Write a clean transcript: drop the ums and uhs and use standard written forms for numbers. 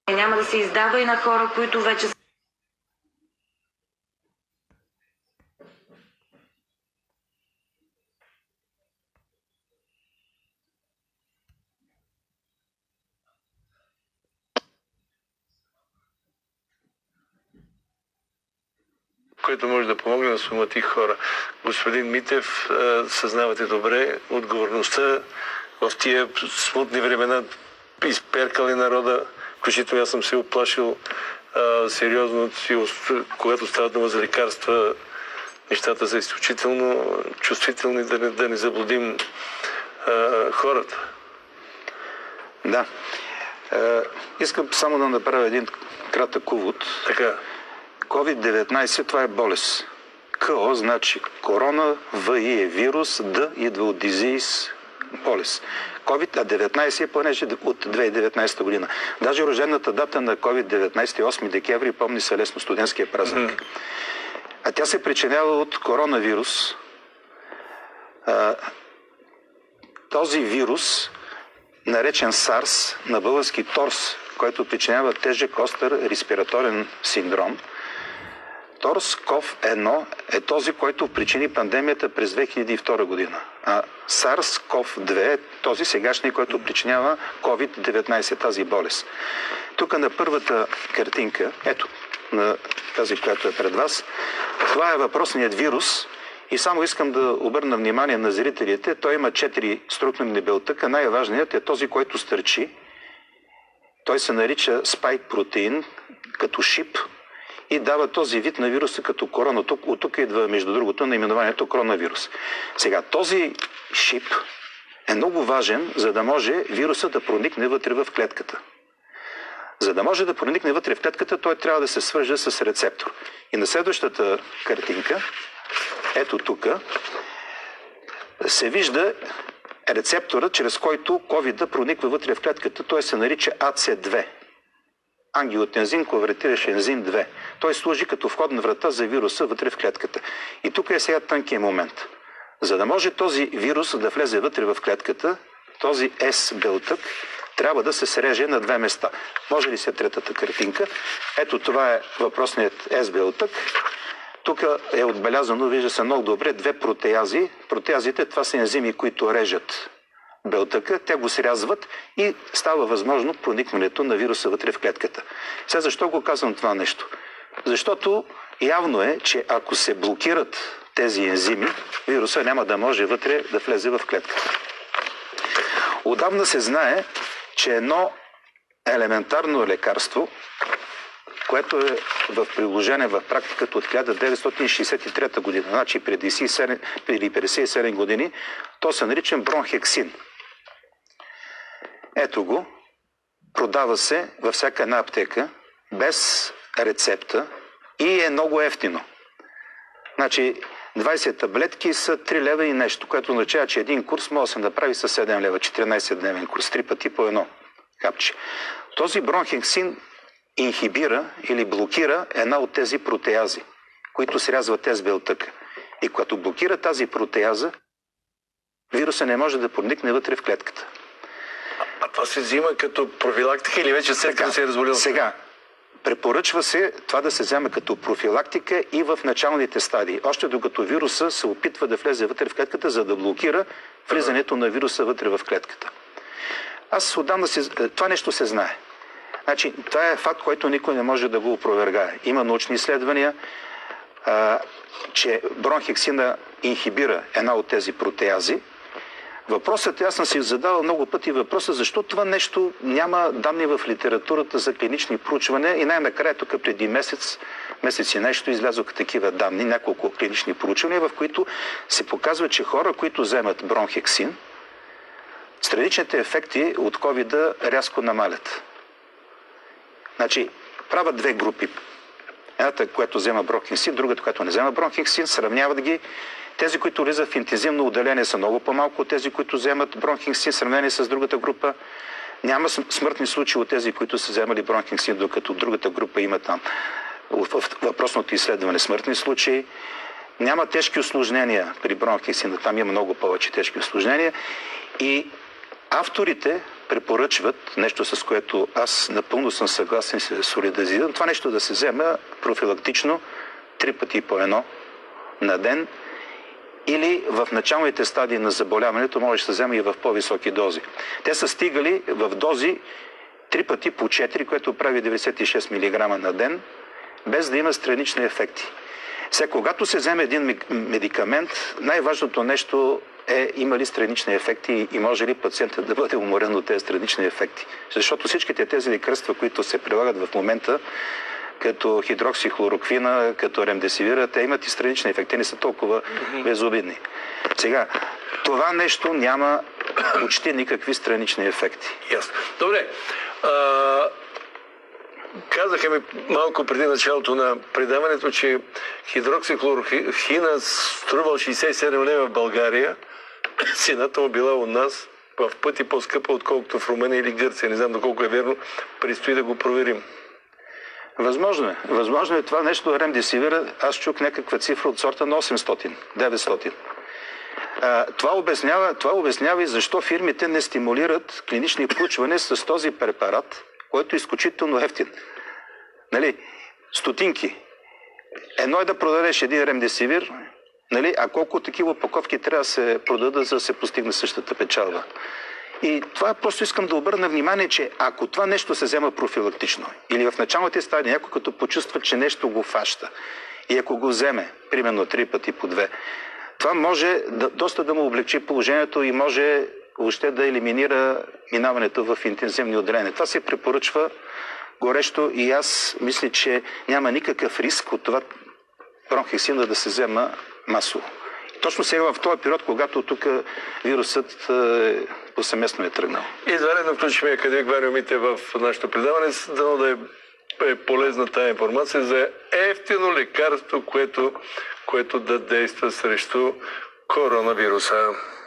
Няма да се издава и на хора, които вече са. Който може да помогне на суматих хора. Господин Митев, съзнавате добре отговорността в тия смутни времена, изперкали народа, включително аз съм се оплашил сериозно, когато става дума за лекарства, нещата са изключително чувствителни, да не заблудим хората. Да. Искам само да направя един кратък увод. Така. COVID-19 това е болест. КО значи корона, ВИ е вирус, Д идва от дизиз, болест. COVID-19 е понеже от 2019 година. Даже рождената дата на COVID-19 е 8 декември, помни се лесно студентския празник. А тя се причинява от коронавирус. Този вирус, наречен SARS, на български ТОРС, който причинява тежък остър респираторен синдром. ТОРС-CoV-1 е този, който причини пандемията през 2002 година. А SARS-CoV-2 е този сегашния, който причинява COVID-19, тази болест. Тук на първата картинка, ето, на тази, която е пред вас, това е въпросният вирус и само искам да обърна внимание на зрителите. Той има 4 структурни белтъка. Най-важният е този, който стърчи. Той се нарича спайк протеин, като шип, и дава този вид на вируса като корона. От тук идва, между другото, наименованието коронавирус. Сега, този шип е много важен, за да може вируса да проникне вътре в клетката. За да може да проникне вътре в клетката, той трябва да се свърже с рецептор. И на следващата картинка, ето тук, се вижда рецептора, чрез който COVID-да прониква вътре в клетката. Той се нарича AC2. Ангиотензин конвертиращ ензим 2. Той служи като входна врата за вируса вътре в клетката. И тук е сега тънкият момент. За да може този вирус да влезе вътре в клетката, този S белтък трябва да се среже на 2 места. Може ли се третата картинка? Ето това е въпросният S белтък. Тук е отбелязано, вижда се много добре, 2 протеази. Протеазите, това са ензими, които режат белтъка, те го срязват и става възможно проникването на вируса вътре в клетката. Сега защо го казвам това нещо? Защото явно е, че ако се блокират тези ензими, вируса няма да може вътре да влезе в клетката. Отдавна се знае, че едно елементарно лекарство, което е в приложение в практиката от 1963 година, значи преди 57 години, то се нарича бронхексин. Ето го, продава се във всяка една аптека, без рецепта и е много евтино. Значи 20 таблетки са 3 лева и нещо, което означава, че един курс може да се направи с 7 лева, 14-дневен курс, 3 пъти по едно капче. Този бронхексин инхибира или блокира една от тези протеази, които срязват тези белтъка. И когато блокира тази протеаза, вируса не може да проникне вътре в клетката. А това се взима като профилактика или вече след като се е разболил? Сега, препоръчва се това да се взема като профилактика и в началните стадии. Още докато вируса се опитва да влезе вътре в клетката, за да блокира влизането на вируса вътре в клетката. Аз отдавна това нещо се знае. Значи, това е факт, който никой не може да го опровергае. Има научни изследвания, че бронхексина инхибира една от тези протеази. Въпросът, аз съм си задавал много пъти въпроса, защо това нещо няма данни в литературата за клинични проучвания и най-накрая тук преди месец и нещо излязоха такива данни, няколко клинични проучвания, в които се показва, че хора, които вземат бронхексин, страничните ефекти от COVID-а рязко намалят. Значи, правят 2 групи. Едната, която взема бронхексин, другата, която не взема бронхексин, сравняват ги. Тези, които влизат в интензивно отделение, са много по-малко от тези, които вземат бронхексин, сравнени с другата група. Няма смъртни случаи от тези, които са вземали бронхексин, докато другата група има там в въпросното изследване смъртни случаи. Няма тежки усложнения при бронхексина, там има много повече тежки усложнения. И авторите препоръчват, нещо с което аз напълно съм съгласен и се солидаризирам, това нещо да се взема профилактично 3 пъти по едно на ден или в началните стадии на заболяването може да се взема и в по-високи дози. Те са стигали в дози 3 пъти по 4, което прави 96 мг на ден, без да има странични ефекти. Сега, когато се вземе един медикамент, най-важното нещо е има ли странични ефекти и може ли пациентът да бъде уморен от тези странични ефекти. Защото всичките тези лекарства, които се прилагат в момента, като хидроксихлороквина, като ремдесивира, те имат и странични ефекти, не са толкова безобидни. Сега, това нещо няма почти никакви странични ефекти. Ясно. Добре. Казаха ми малко преди началото на предаването, че хидроксихлорохина струвал 67 лева в България. Цената му била у нас в пъти по-скъпа, отколкото в Румъния или Гърция. Не знам доколко е верно. Предстои да го проверим. Възможно е. Възможно е това нещо ремдесивира. Аз чух някаква цифра от сорта на 800, 900. Това обяснява и защо фирмите не стимулират клинични проучвания с този препарат, който е изключително ефтин. Нали? Стотинки. Едно е да продадеш един ремдесивир, нали? А колко такива опаковки трябва да се продадат, за да се постигне същата печалба. И това просто искам да обърна внимание, че ако това нещо се взема профилактично или в началните стадии, някой като почувства, че нещо го фаща и ако го вземе, примерно 3 пъти по 2, това може доста да му облегчи положението и може въобще да елиминира минаването в интензивни отделения. Това се препоръчва горещо и аз мисля, че няма никакъв риск от това бронхексина да се взема масово. Точно сега в този период, когато тук вирусът повсеместно е тръгнал. Извънредно включим академик Варио Митев в нашето предаване, дано да е полезна тази информация за ефтино лекарство, което да действа срещу коронавируса.